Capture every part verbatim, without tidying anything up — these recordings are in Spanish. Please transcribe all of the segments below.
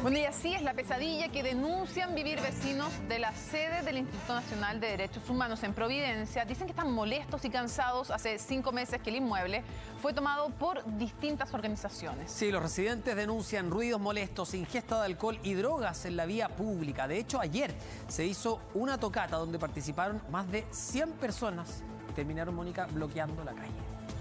Bueno, y así es la pesadilla que denuncian vivir vecinos de la sede del Instituto Nacional de Derechos Humanos en Providencia. Dicen que están molestos y cansados hace cinco meses que el inmueble fue tomado por distintas organizaciones. Sí, los residentes denuncian ruidos molestos, ingesta de alcohol y drogas en la vía pública. De hecho, ayer se hizo una tocata donde participaron más de cien personas. Terminaron, Mónica, bloqueando la calle.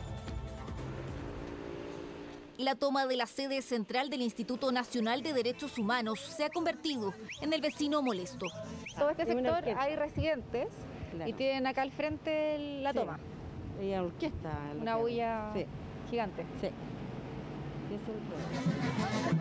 La toma de la sede central del Instituto Nacional de Derechos Humanos se ha convertido en el vecino molesto. Todo este sector hay residentes, claro, y tienen acá al frente la sí. toma. Y la orquesta. Una bulla sí. gigante. Sí. Sí, es el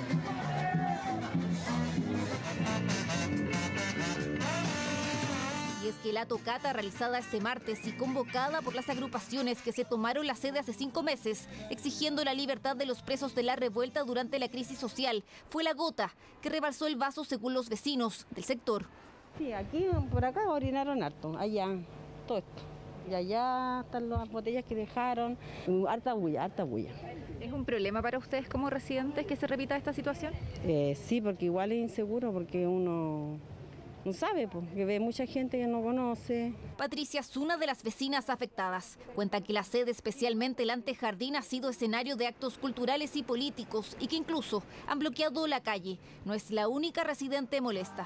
Y es que la tocata realizada este martes y convocada por las agrupaciones que se tomaron la sede hace cinco meses, exigiendo la libertad de los presos de la revuelta durante la crisis social, fue la gota que rebalsó el vaso según los vecinos del sector. Sí, aquí por acá orinaron harto, allá, todo esto. Y allá están las botellas que dejaron, harta bulla, harta bulla. ¿Es un problema para ustedes como residentes que se repita esta situación? Eh, sí, porque igual es inseguro, porque uno no sabe, porque ve mucha gente que no conoce. Patricia es una de las vecinas afectadas. Cuenta que la sede, especialmente el antejardín, ha sido escenario de actos culturales y políticos y que incluso han bloqueado la calle. No es la única residente molesta.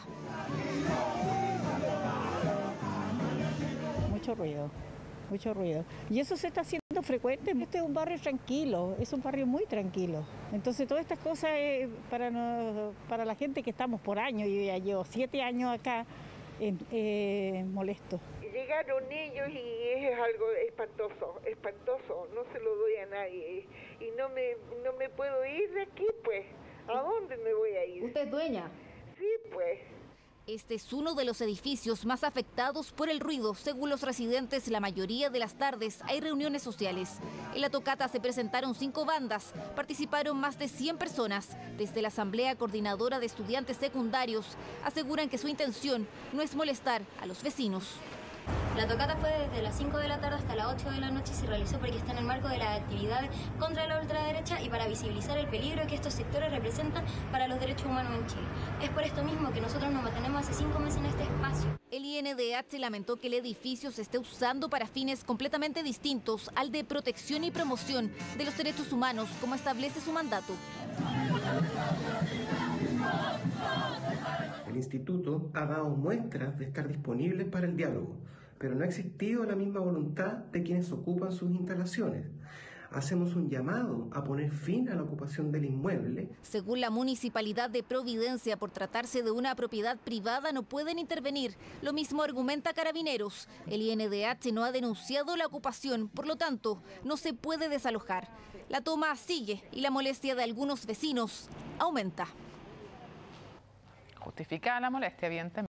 Mucho ruido, mucho ruido. Y eso se está haciendo frecuente. Este es un barrio tranquilo, es un barrio muy tranquilo. Entonces todas estas cosas eh, para, no, para la gente que estamos por años, yo ya llevo siete años acá, eh, eh, molesto. Llegaron ellos y es algo espantoso, espantoso, no se lo doy a nadie. Y no me, no me puedo ir de aquí, pues. ¿A dónde me voy a ir? ¿Usted es dueña? Sí, pues. Este es uno de los edificios más afectados por el ruido. Según los residentes, la mayoría de las tardes hay reuniones sociales. En la tocata se presentaron cinco bandas. Participaron más de cien personas. Desde la Asamblea Coordinadora de Estudiantes Secundarios aseguran que su intención no es molestar a los vecinos. La tocata fue desde las cinco de la tarde hasta las ocho de la noche y se realizó porque está en el marco de las actividades contra la ultraderecha y para visibilizar el peligro que estos sectores representan para los derechos humanos en Chile. Es por esto mismo que nosotros nos mantenemos hace cinco meses en este espacio. El I N D H lamentó que el edificio se esté usando para fines completamente distintos al de protección y promoción de los derechos humanos, como establece su mandato. El instituto ha dado muestras de estar disponible para el diálogo, pero no ha existido la misma voluntad de quienes ocupan sus instalaciones. Hacemos un llamado a poner fin a la ocupación del inmueble. Según la Municipalidad de Providencia, por tratarse de una propiedad privada no pueden intervenir. Lo mismo argumenta Carabineros. El I N D H no ha denunciado la ocupación, por lo tanto, no se puede desalojar. La toma sigue y la molestia de algunos vecinos aumenta. Justificada la molestia, evidentemente.